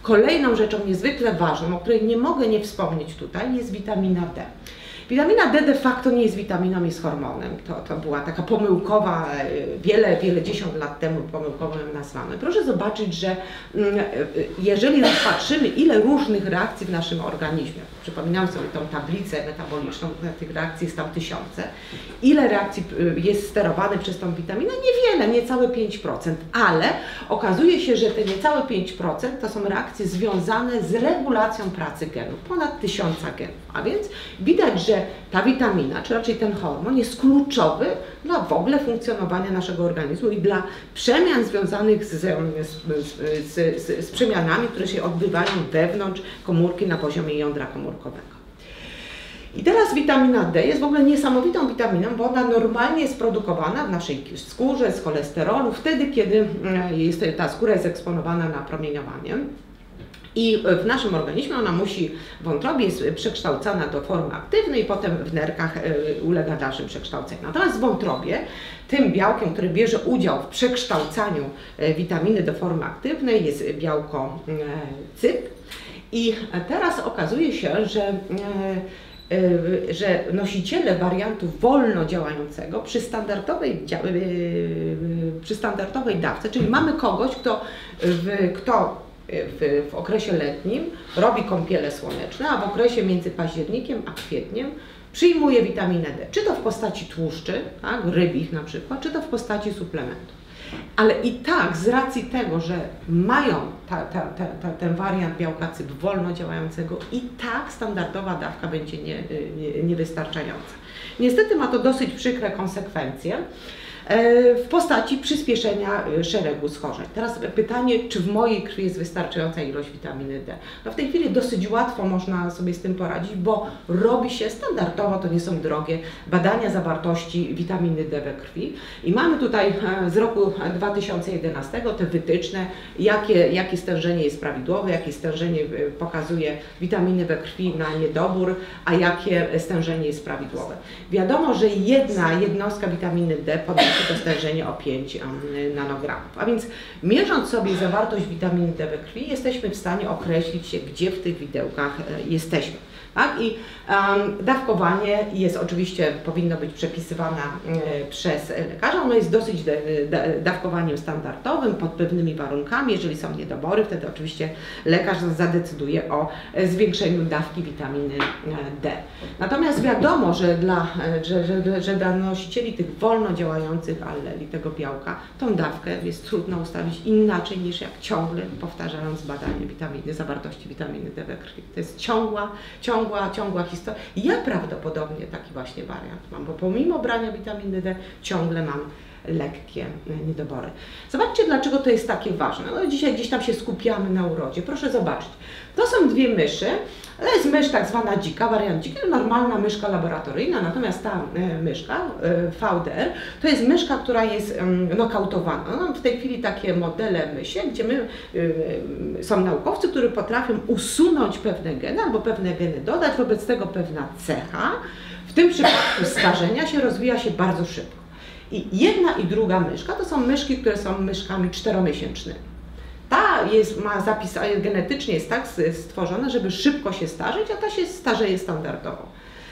Kolejną rzeczą niezwykle ważną, o której nie mogę nie wspomnieć tutaj, jest witamina D. Witamina D de facto nie jest witaminą, jest hormonem. To była taka pomyłkowa, wieledziesiąt lat temu pomyłkowo ją nazwano. Proszę zobaczyć, że jeżeli patrzymy, ile różnych reakcji w naszym organizmie, przypominam sobie tą tablicę metaboliczną, tych reakcji jest tam tysiące, ile reakcji jest sterowane przez tą witaminę? Niewiele, niecałe 5%, ale okazuje się, że te niecałe 5% to są reakcje związane z regulacją pracy genów, ponad 1000 genów, a więc widać, że ta witamina, czy raczej ten hormon jest kluczowy dla w ogóle funkcjonowania naszego organizmu i dla przemian związanych z przemianami, które się odbywają wewnątrz komórki na poziomie jądra komórkowego. I teraz witamina D jest w ogóle niesamowitą witaminą, bo ona normalnie jest produkowana w naszej skórze z cholesterolu, wtedy kiedy ta skóra jest eksponowana na promieniowanie. I w naszym organizmie ona w wątrobie jest przekształcana do formy aktywnej i potem w nerkach ulega dalszym przekształceniu. Natomiast w wątrobie tym białkiem, który bierze udział w przekształcaniu witaminy do formy aktywnej jest białko CYP. I teraz okazuje się, że nosiciele wariantu wolno działającego przy standardowej dawce, czyli mamy kogoś, kto w okresie letnim robi kąpiele słoneczne, a w okresie między październikiem a kwietniem przyjmuje witaminę D, czy to w postaci tłuszczy, tak, rybich na przykład, czy to w postaci suplementów. Ale i tak z racji tego, że mają ten wariant białka CYP wolno działającego, i tak standardowa dawka będzie niewystarczająca. Niestety ma to dosyć przykre konsekwencje w postaci przyspieszenia szeregu schorzeń. Teraz pytanie, czy w mojej krwi jest wystarczająca ilość witaminy D? No w tej chwili dosyć łatwo można sobie z tym poradzić, bo robi się standardowo, to nie są drogie, badania zawartości witaminy D we krwi i mamy tutaj z roku 2011 te wytyczne, jakie stężenie jest prawidłowe, jakie stężenie pokazuje witaminy we krwi na niedobór, a jakie stężenie jest prawidłowe. Wiadomo, że jedna jednostka witaminy D podnosi to stężenie o 5 nanogramów. A więc mierząc sobie zawartość witaminy D we krwi, jesteśmy w stanie określić się, gdzie w tych widełkach jesteśmy. Tak? I dawkowanie jest oczywiście, powinno być przepisywane przez lekarza. Ono jest dosyć dawkowaniem standardowym, pod pewnymi warunkami. Jeżeli są niedobory, wtedy oczywiście lekarz zadecyduje o zwiększeniu dawki witaminy D. Natomiast wiadomo, że dla nosicieli tych wolno działających alleli, tego białka, tą dawkę jest trudno ustawić inaczej niż jak ciągle powtarzając badanie zawartości witaminy D we krwi. To jest ciągła historia. Ja prawdopodobnie taki właśnie wariant mam, bo pomimo brania witaminy D ciągle mam lekkie niedobory. Zobaczcie, dlaczego to jest takie ważne. No, dzisiaj gdzieś tam się skupiamy na urodzie. Proszę zobaczyć. To są dwie myszy. To jest mysz tak zwana dzika, wariant dziki, normalna myszka laboratoryjna, natomiast ta myszka, VDR, to jest myszka, która jest nokautowana. No, w tej chwili takie modele mysie, gdzie są naukowcy, którzy potrafią usunąć pewne geny albo pewne geny dodać, wobec tego pewna cecha, w tym przypadku starzenia się rozwija się bardzo szybko. I jedna i druga myszka to są myszki, które są myszkami 4-miesięcznymi. Genetycznie jest tak stworzona, żeby szybko się starzeć, a ta się starzeje standardowo.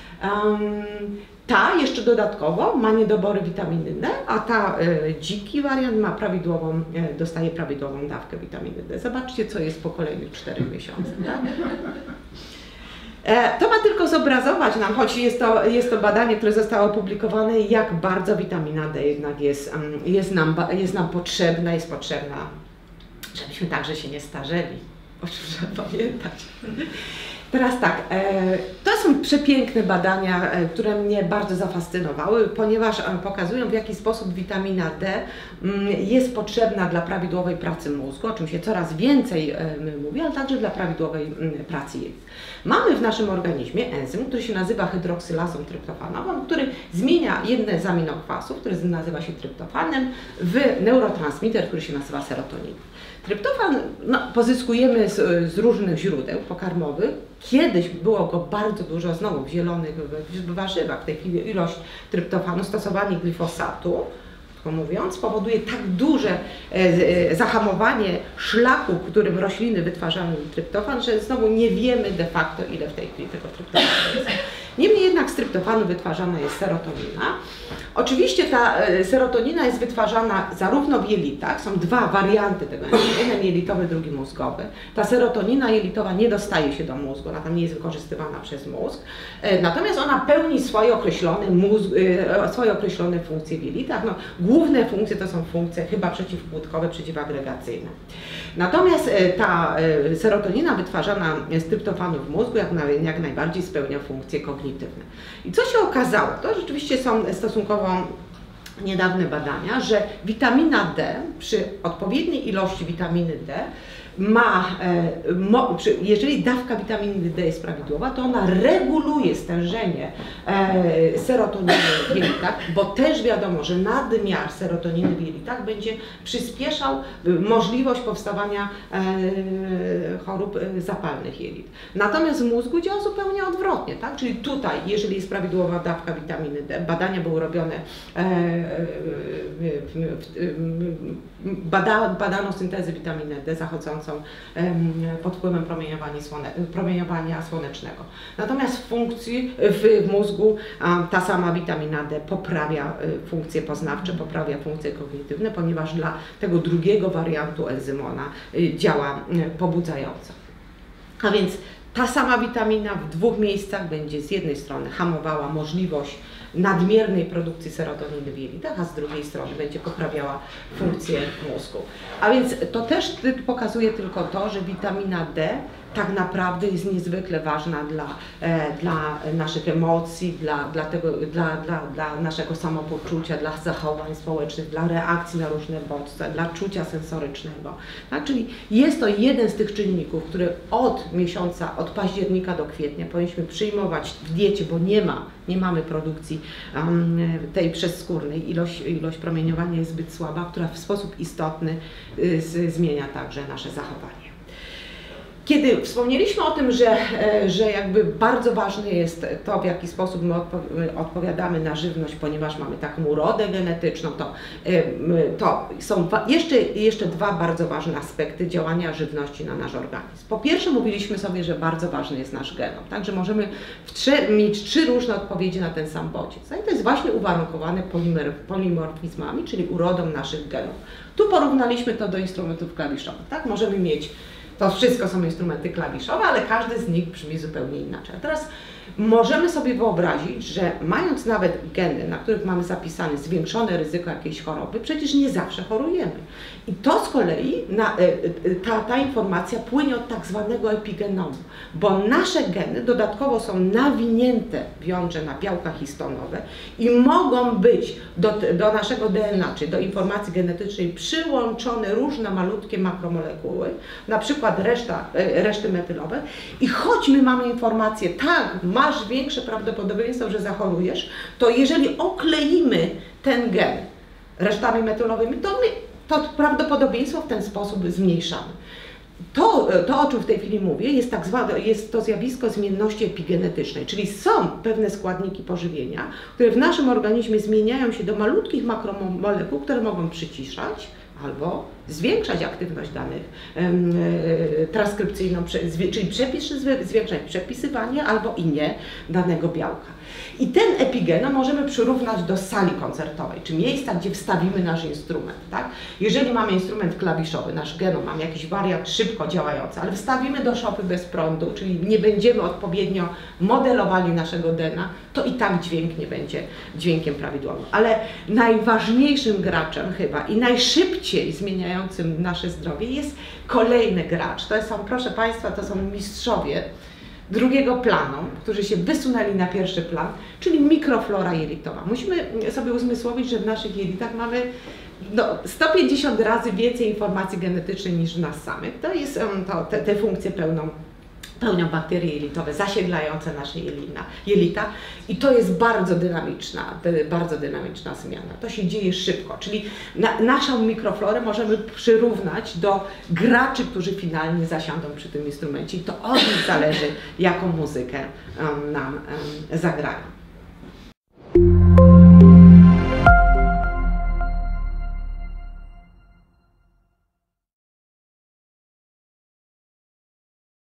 Ta jeszcze dodatkowo ma niedobory witaminy D, a ta dziki wariant dostaje prawidłową dawkę witaminy D. Zobaczcie, co jest po kolejnych 4 miesiącach. Tak? To ma tylko zobrazować nam, choć jest to badanie, które zostało opublikowane, jak bardzo witamina D jednak jest nam potrzebna, żebyśmy także się nie starzeli. O czym trzeba pamiętać. Teraz tak, to są przepiękne badania, które mnie bardzo zafascynowały, ponieważ pokazują, w jaki sposób witamina D jest potrzebna dla prawidłowej pracy mózgu, o czym się coraz więcej mówi, ale także dla prawidłowej pracy jelit. Mamy w naszym organizmie enzym, który się nazywa hydroksylazą tryptofanową, który zmienia jedne z aminokwasów, który nazywa się tryptofanem, w neurotransmiter, który się nazywa serotonin. Tryptofan pozyskujemy z różnych źródeł pokarmowych. Kiedyś było go bardzo dużo, znowu w zielonych warzywach. W tej chwili ilość tryptofanu, stosowanie glifosatu krótko mówiąc, powoduje tak duże zahamowanie szlaku, którym rośliny wytwarzają tryptofan, że znowu nie wiemy de facto, ile w tej chwili tego tryptofanu jest. Niemniej jednak z tryptofanu wytwarzana jest serotonina. Oczywiście ta serotonina jest wytwarzana zarówno w jelitach, są dwa warianty tego, jeden jelitowy, drugi mózgowy. Ta serotonina jelitowa nie dostaje się do mózgu, ona tam nie jest wykorzystywana przez mózg, natomiast ona pełni swoje określone funkcje w jelitach. No, główne funkcje to są funkcje chyba przeciwpłótkowe, przeciwagregacyjne. Natomiast ta serotonina wytwarzana z tryptofanu w mózgu jak najbardziej spełnia funkcje kognitywne. I co się okazało? To rzeczywiście są stosunkowo niedawne badania, że witamina D przy odpowiedniej ilości witaminy D jeżeli dawka witaminy D jest prawidłowa, to ona reguluje stężenie serotoniny w jelitach, bo też wiadomo, że nadmiar serotoniny w jelitach będzie przyspieszał możliwość powstawania chorób zapalnych jelit. Natomiast w mózgu działa zupełnie odwrotnie, tak? Czyli tutaj, jeżeli jest prawidłowa dawka witaminy D, badania były robione, badano syntezę witaminy D zachodzącą pod wpływem promieniowania słonecznego. Natomiast w mózgu ta sama witamina D poprawia funkcje poznawcze, poprawia funkcje kognitywne, ponieważ dla tego drugiego wariantu enzymona działa pobudzająco. A więc ta sama witamina w dwóch miejscach będzie z jednej strony hamowała możliwość nadmiernej produkcji serotoniny w jelitach, a z drugiej strony będzie poprawiała funkcję mózgu. A więc to też pokazuje tylko to, że witamina D tak naprawdę jest niezwykle ważna dla naszych emocji, dla naszego samopoczucia, dla zachowań społecznych, dla reakcji na różne bodźce, dla czucia sensorycznego. Tak? Czyli jest to jeden z tych czynników, który od października do kwietnia powinniśmy przyjmować w diecie, bo nie mamy produkcji tej przezskórnej, ilość promieniowania jest zbyt słaba, która w sposób istotny zmienia także nasze zachowanie. Kiedy wspomnieliśmy o tym, że jakby bardzo ważne jest to, w jaki sposób my odpowiadamy na żywność, ponieważ mamy taką urodę genetyczną, to są jeszcze dwa bardzo ważne aspekty działania żywności na nasz organizm. Po pierwsze mówiliśmy sobie, że bardzo ważny jest nasz genom, także możemy mieć trzy różne odpowiedzi na ten sam bodziec. I to jest właśnie uwarunkowane polimorfizmami, czyli urodą naszych genów. Tu porównaliśmy to do instrumentów klawiszowych. Tak? Możemy mieć, to wszystko są instrumenty klawiszowe, ale każdy z nich brzmi zupełnie inaczej. A teraz możemy sobie wyobrazić, że mając nawet geny, na których mamy zapisane zwiększone ryzyko jakiejś choroby, przecież nie zawsze chorujemy. I to z kolei, ta informacja płynie od tak zwanego epigenomu, bo nasze geny dodatkowo są nawinięte w jądrze na białka histonowe i mogą być do naszego DNA, czyli do informacji genetycznej przyłączone różne malutkie makromolekuły, na przykład reszty metylowe i choć my mamy informację, tak, masz większe prawdopodobieństwo, że zachorujesz, to jeżeli okleimy ten gen resztami metylowymi, to prawdopodobieństwo w ten sposób zmniejszamy. To, o czym w tej chwili mówię, jest to zjawisko zmienności epigenetycznej, czyli są pewne składniki pożywienia, które w naszym organizmie zmieniają się do malutkich makromolekuł, które mogą przyciszać albo zwiększać aktywność danych transkrypcyjną, czyli zwiększać przepisywanie albo i nie danego białka. I ten epigenom możemy przyrównać do sali koncertowej, czy miejsca, gdzie wstawimy nasz instrument. Tak? Jeżeli mamy instrument klawiszowy, nasz genom, mamy jakiś wariant szybko działający, ale wstawimy do szopy bez prądu, czyli nie będziemy odpowiednio modelowali naszego DNA, to i tak dźwięk nie będzie dźwiękiem prawidłowym. Ale najważniejszym graczem chyba i najszybciej zmieniającym nasze zdrowie jest kolejny gracz. To są, proszę Państwa, to są mistrzowie drugiego planu, którzy się wysunęli na pierwszy plan, czyli mikroflora jelitowa. Musimy sobie uzmysłowić, że w naszych jelitach mamy 150 razy więcej informacji genetycznej niż w nas samych. To jest, te funkcje pełnią bakterie jelitowe zasiedlające nasze jelita i to jest bardzo dynamiczna zmiana. To się dzieje szybko, czyli naszą mikroflorę możemy przyrównać do graczy, którzy finalnie zasiądą przy tym instrumencie i to od nich zależy, jaką muzykę nam zagrają.